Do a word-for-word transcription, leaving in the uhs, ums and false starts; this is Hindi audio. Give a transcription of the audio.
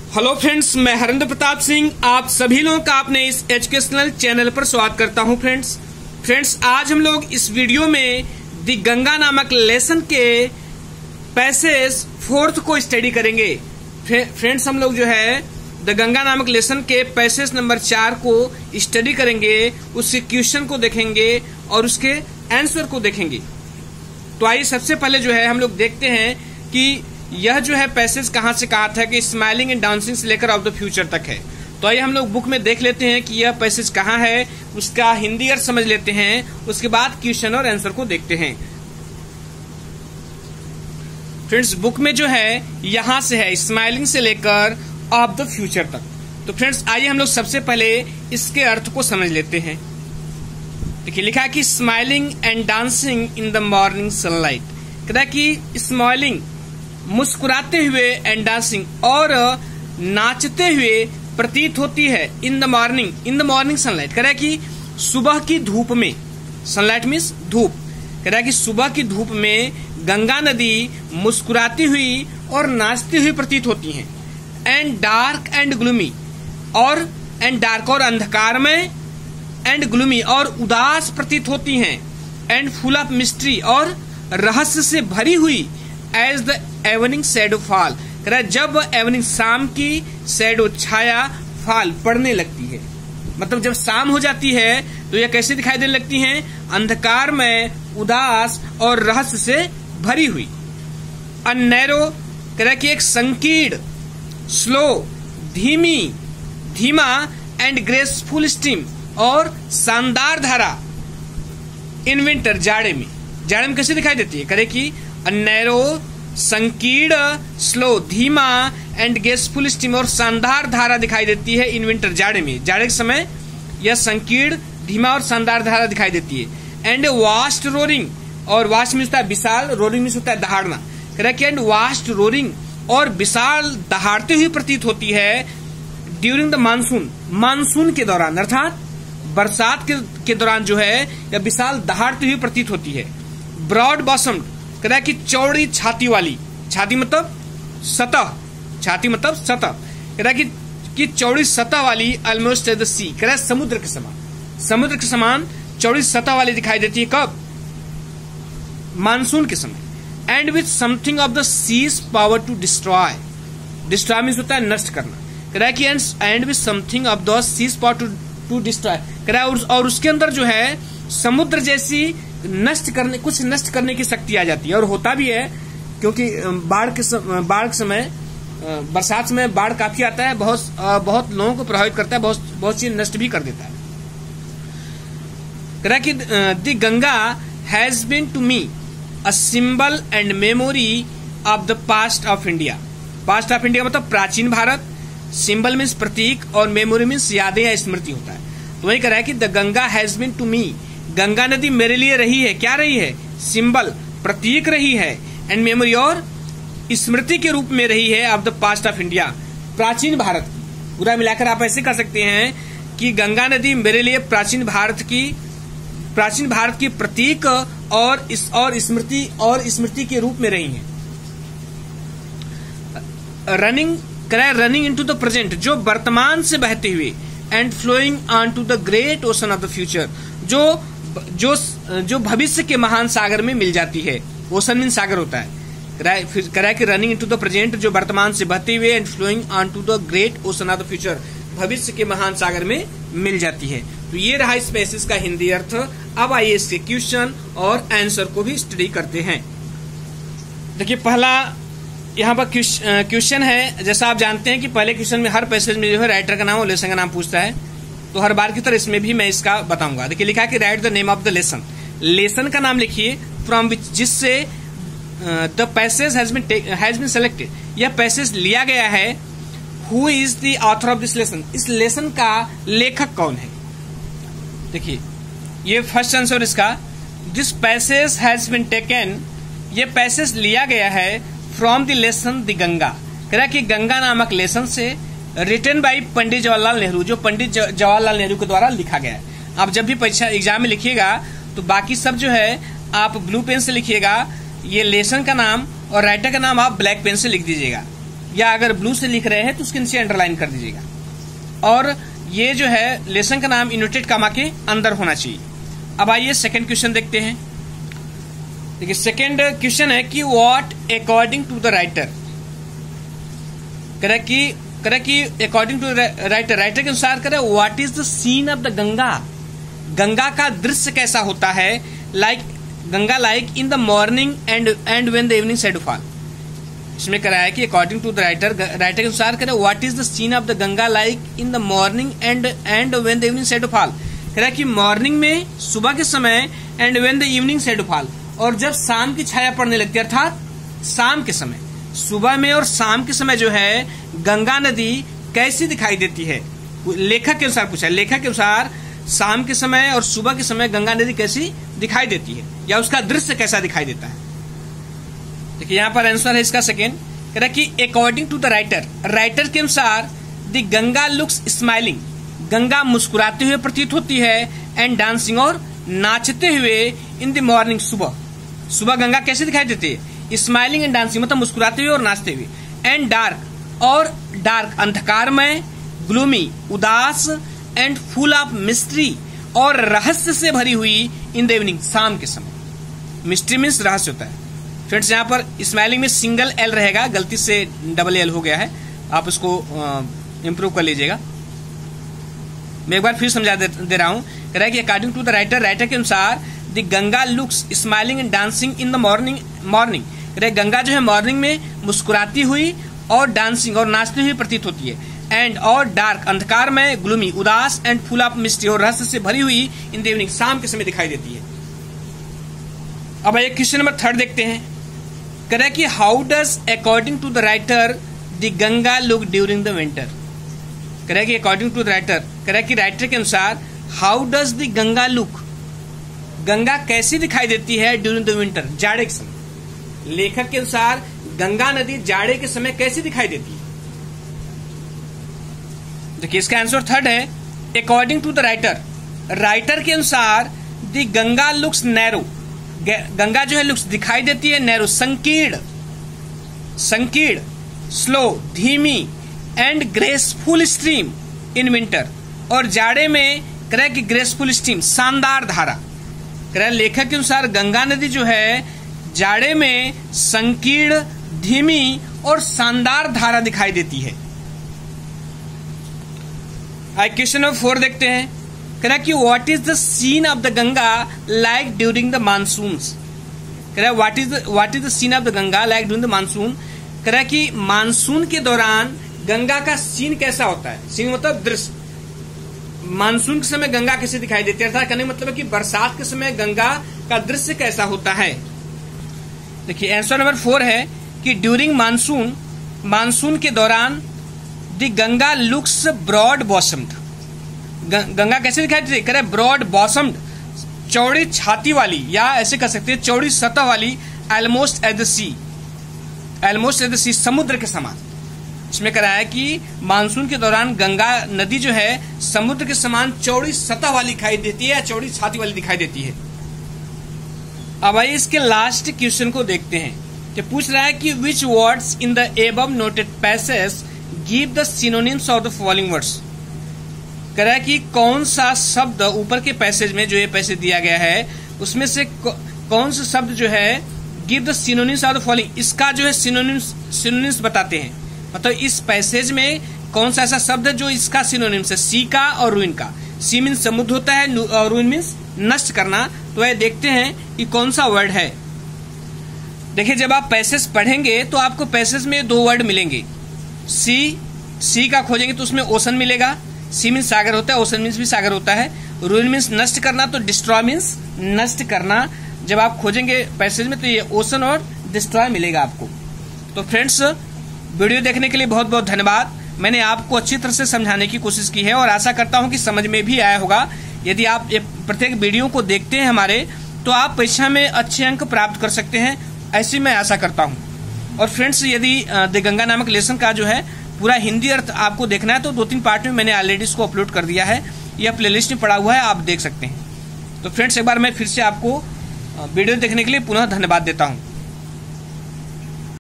हेलो फ्रेंड्स, मैं हरेंद्र प्रताप सिंह आप सभी लोगों का अपने इस एजुकेशनल चैनल पर स्वागत करता हूं। फ्रेंड्स फ्रेंड्स आज हम लोग इस वीडियो में दी गंगा नामक लेसन के पैसेज फोर्थ को स्टडी करेंगे। फ्रेंड्स हम लोग जो है द गंगा नामक लेसन के पैसेज नंबर चार को स्टडी करेंगे, उसके क्वेश्चन को देखेंगे और उसके आंसर को देखेंगे। तो आइए सबसे पहले जो है हम लोग देखते हैं कि यह जो है पैसेज कहां से कहा था कि स्माइलिंग एंड डांसिंग से लेकर ऑफ द फ्यूचर तक है। तो आइए हम लोग बुक में देख लेते हैं कि यह पैसेज कहां है, उसका हिंदी अर्थ समझ लेते हैं, उसके बाद क्वेश्चन और आंसर को देखते हैं। फ्रेंड्स बुक में जो है यहां से है स्माइलिंग से लेकर ऑफ द फ्यूचर तक। तो फ्रेंड्स आइए हम लोग सबसे पहले इसके अर्थ को समझ लेते हैं। देखिए लिखा है कि smiling and dancing in the morning sunlight. कहता है कि स्माइलिंग मुस्कुराते हुए एंड डांसिंग और नाचते हुए प्रतीत होती है in the morning in the morning sunlight. कह रहा है कि सुबह की धूप में, सनलाइट मीन्स धूप, कह रहा है कि सुबह की धूप में गंगा नदी मुस्कुराती हुई और नाचती हुई प्रतीत होती हैं। एंड डार्क एंड ग्लूमी और एंड डार्क और अंधकार में, एंड ग्लूमी और उदास प्रतीत होती हैं। एंड फुल ऑफ मिस्ट्री और रहस्य से भरी हुई as the evening shadow fall. कह रहा है जब एवनिंग शाम की शैडो छाया फॉल पड़ने लगती है, मतलब जब शाम हो जाती है तो यह कैसे दिखाई देने लगती हैं, अंधकार में, उदास और रहस्य से भरी हुई। अनैरो कह रहा है कि एक संकीर्ण, स्लो, धीमी, धीमा एंड ग्रेसफुल स्ट्रीम और शानदार धारा इन विंटर, जाड़े में। जाड़े में कैसे दिखाई देती है, कह रहे कि अनैरो, संकीर्ण, स्लो, धीमा एंड ग्रेसफुल स्ट्रीम और शानदार धारा दिखाई देती है इन विंटर, जाड़े में। जाड़े के समय यह संकीर्ण, धीमा और शानदार धारा दिखाई देती है। एंड वास्ट रोरिंग, और वास्ट में होता है विशाल, रोरिंग में होता है दहाड़ना। कह रहा है कि एंड वास्ट रोरिंग और विशाल दहाड़ती हुई प्रतीत होती है ड्यूरिंग द मानसून, मानसून के दौरान, अर्थात बरसात के, के दौरान जो है यह विशाल दहाड़ती हुई प्रतीत होती है। ब्रॉड बॉसम्ड, कह रहा है कि चौड़ी छाती वाली, छाती मतलब सतह, छाती मतलब सतह, कह रहा है कि, कि चौड़ी सतह वाली, ऑलमोस्ट द सी, कह रहा है समुद्र के समान, समुद्र के समान चौड़ी सतह वाली दिखाई देती है। कब, मानसून के समय। And with something of the sea's power to destroy, destroy means होता है नष्ट करना। कह रहा है कि and with something of the sea's power to to destroy, कह रहा है और उसके अंदर जो है समुद्र जैसी नष्ट करने, कुछ नष्ट करने की शक्ति आ जाती है। और होता भी है क्योंकि बाढ़ के बाढ़ के समय, बरसात में बाढ़ काफी आता है, बहुत बहुत लोगों को प्रभावित करता है, बहुत बहुत चीज नष्ट भी कर देता है। कह रहा है कि the Ganga has been to me a symbol and memory of the past of India. Past of India मतलब प्राचीन भारत, सिंबल मीन्स प्रतीक और मेमोरी मीन्स यादें या स्मृति होता है। तो वही कह रहा है कि the Ganga has been to me, Ganga नदी मेरे लिए रही है, क्या रही है, सिंबल, प्रतीक रही है, एंड मेमोरी और स्मृति के रूप में रही है of the past of India, प्राचीन भारत की। पूरा मिलाकर आप ऐसे कह सकते हैं कि गंगा नदी मेरे लिए प्राचीन भारत की प्राचीन भारत की प्रतीक और इस और स्मृति और स्मृति के रूप में रही है। रनिंग करे रनिंग इनटू द प्रेजेंट, जो वर्तमान से बहते हुए, and flowing on to the great ocean of the future, जो जो जो भविष्य के महान सागर में मिल जाती है। ओशन मीन सागर होता है। कह कि रनिंग इनटू द प्रेजेंट, जो वर्तमान से बहते हुए, and flowing on to the great ocean of the future, भविष्य के महान सागर में मिल जाती है। तो ये रहा इस पैसेज का हिंदी अर्थ। अब आइए इसके क्वेश्चन और आंसर को भी स्टडी करते हैं। देखिए पहला यहाँ पर क्वेश्चन है, जैसा आप जानते हैं कि पहले क्वेश्चन में हर पैसेज में जो है राइटर का नाम और लेसन का नाम पूछता है, तो हर बार की तरह इसमें भी मैं इसका बताऊंगा। देखिए लिखा है कि write the name of the lesson, lesson का नाम लिखिए फ्रॉम विच, जिससे the passage has been has been selected, यह पैसेज लिया गया है। Who is the author of this lesson, इस लेसन का लेखक कौन है। देखिए ये फर्स्ट आंसर इसका, this passage has been taken, ये पैसेज लिया गया है from the lesson the Ganga, कह रहा कि गंगा नामक लेसन से, रिटन बाई पंडित जवाहरलाल नेहरू, जो पंडित जवाहरलाल नेहरू के द्वारा लिखा गया है। आप जब भी परीक्षा एग्जाम में लिखिएगा तो बाकी सब जो है आप ब्लू पेन से लिखिएगा, ये लेसन का नाम और राइटर का नाम आप ब्लैक पेन से लिख दीजिएगा। या अगर ब्लू से लिख रहे हैं तो उसके नीचे अंडरलाइन कर दीजिएगा। और ये जो है लेसन का नाम इन्वर्टेड कॉमा के अंदर होना चाहिए। अब आइए सेकंड क्वेश्चन देखते हैं। देखिए सेकंड क्वेश्चन है कि what according to the writer, correct कि करेक्ट कि अकॉर्डिंग टू राइटर, राइटर के अनुसार करें what is the scene of the Ganga, Ganga का दृश्य कैसा होता है, like Ganga like in the morning and and when the evening side fall. इसमें करा है कि according to the writer, writer के अनुसार करें what is the scene of the Ganga like in the morning and and when the evening side fall. कह रहा है कि मॉर्निंग में सुबह के समय and when the evening side fall, और जब शाम की छाया पड़ने लगती है अर्थात शाम के समय। सुबह में और शाम के समय जो है गंगा नदी कैसी दिखाई देती है, लेखक के अनुसार पूछा। लेखक के अनुसार शाम के समय और सुबह के समय गंगा नदी कैसी दिखाई देती है या उसका दृश्य कैसा दिखाई देता है। देखिए यहाँ पर आंसर है इसका सेकेंड। कह रहा कि according to the writer, writer के अनुसार the Ganga looks smiling, Ganga मुस्कुराते हुए प्रतीत होती है, एंड डांसिंग और नाचते हुए इन द मॉर्निंग, सुबह सुबह गंगा कैसे दिखाई देती है, स्माइलिंग एंड डांसिंग मतलब मुस्कुराते हुए और नाचते हुए, एंड डार्क और डार्क अंधकारमय, ग्लूमी उदास, एंड फुल ऑफ मिस्ट्री और रहस्य से भरी हुई इन द इवनिंग, शाम के समय। मिस्ट्री मीन्स रहस्य होता है। फ्रेंड्स यहाँ पर स्माइलिंग में सिंगल एल रहेगा, गलती से डबल एल हो गया है, आप उसको इंप्रूव कर लीजिएगा। मैं एक बार फिर समझा दे, दे रहा हूं। कह रहा है कि according to the writer, writer के अनुसार the Ganga looks smiling and dancing in the morning morning कह रहे गंगा जो है मॉर्निंग में मुस्कुराती हुई और डांसिंग और नाचती हुई प्रतीत होती है, एंड और डार्क अंधकार में, ग्लूमी उदास, एंड फुल ऑफ मिस्ट्री और रहस्य से भरी हुई इन द इवनिंग, शाम के समय दिखाई देती है। अब एक क्वेश्चन नंबर थर्ड देखते हैं। कह रहा है कि how does according to the writer the Ganga look during the winter. कह रहा है कि अकॉर्डिंग टू द राइटर, कह रहा है कि राइटर के अनुसार how does the Ganga look, Ganga कैसी दिखाई देती है ड्यूरिंग द विंटर, जाड़े के समय। लेखक के अनुसार गंगा नदी जाड़े के समय कैसी दिखाई देती है। देखिए इसका आंसर थर्ड है। According to the writer, writer के अनुसार the Ganga looks narrow, Ganga जो है लुक्स दिखाई देती है नैरो, संकीर्ण संकीर्ण, स्लो धीमी, and graceful stream in winter, और जाड़े में कह कि ग्रेसफुल स्ट्रीम शानदार धारा। कह लेखक के अनुसार गंगा नदी जो है जाड़े में संकीर्ण, धीमी और शानदार धारा दिखाई देती है। आइए क्वेश्चन नंबर फोर देखते हैं। कह रहा कि what is the scene of the Ganga like during the monsoons. कह रहा what is what is the scene of the Ganga like during the monsoon. कह रहा कि मानसून के दौरान गंगा का सीन कैसा होता है। सीन मतलब दृश्य। मानसून के समय गंगा कैसे दिखाई देती है, अर्थात कहने का मतलब है कि बरसात के समय गंगा का दृश्य कैसा होता है। देखिए आंसर नंबर फोर है कि ड्यूरिंग मानसून, मानसून के दौरान the Ganga looks broad bosomed, Ganga कैसे दिखाई देती है। कह रहे ब्रॉड बॉसम्ड, चौड़ी छाती वाली, या ऐसे कह सकते हैं चौड़ी सतह वाली, almost at the sea, almost at the sea, समुद्र के समान। इसमें कह रहा है कि मानसून के दौरान गंगा नदी जो है समुद्र के समान चौड़ी सतह वाली दिखाई देती है या चौड़ी छाती वाली दिखाई देती है। अब आइए इसके लास्ट क्वेश्चन को देखते हैं कि पूछ रहा है कि which words in the above noted passage give the synonyms of the following words. कह रहा है कि कौन सा शब्द ऊपर के पैसेज में, जो ये पैसेज दिया गया है उसमें से कौन सा शब्द जो है give the synonyms of the following, इसका जो है सिनोनिम्स सिनोनिम्स बताते हैं। मतलब इस पैसेज में कौन सा ऐसा शब्द है जो इसका सिनोनिम्स है, सी का और रुइन का। सी मीन्स समुद्र होता है और रुइन मीन्स नष्ट करना। तो ये देखते हैं कि कौन सा वर्ड है। देखिए जब आप पैसेज पढ़ेंगे तो आपको पैसेज में दो वर्ड मिलेंगे। सी सी का खोजेंगे तो उसमें ओशन मिलेगा, सी मीन्स सागर होता है, ओशन मीन्स भी सागर होता है। रुइन मीन्स नष्ट करना, तो डिस्ट्रॉय मीन्स नष्ट करना। जब आप खोजेंगे पैसेज में तो ये ओशन और डिस्ट्रॉय मिलेगा आपको। तो फ्रेंड्स वीडियो देखने के लिए बहुत बहुत धन्यवाद। मैंने आपको अच्छी तरह से समझाने की कोशिश की है और आशा करता हूं कि समझ में भी आया होगा। यदि आप ये प्रत्येक वीडियो को देखते हैं हमारे, तो आप परीक्षा में अच्छे अंक प्राप्त कर सकते हैं, ऐसी मैं आशा करता हूं। और फ्रेंड्स यदि द गंगा नामक लेसन का जो है पूरा हिंदी अर्थ आपको देखना है तो दो तीन पार्ट में मैंने ऑलरेडी इसको अपलोड कर दिया है, यह प्लेलिस्ट में पड़ा हुआ है, आप देख सकते हैं। तो फ्रेंड्स एक बार मैं फिर से आपको वीडियो देखने के लिए पुनः धन्यवाद देता हूँ।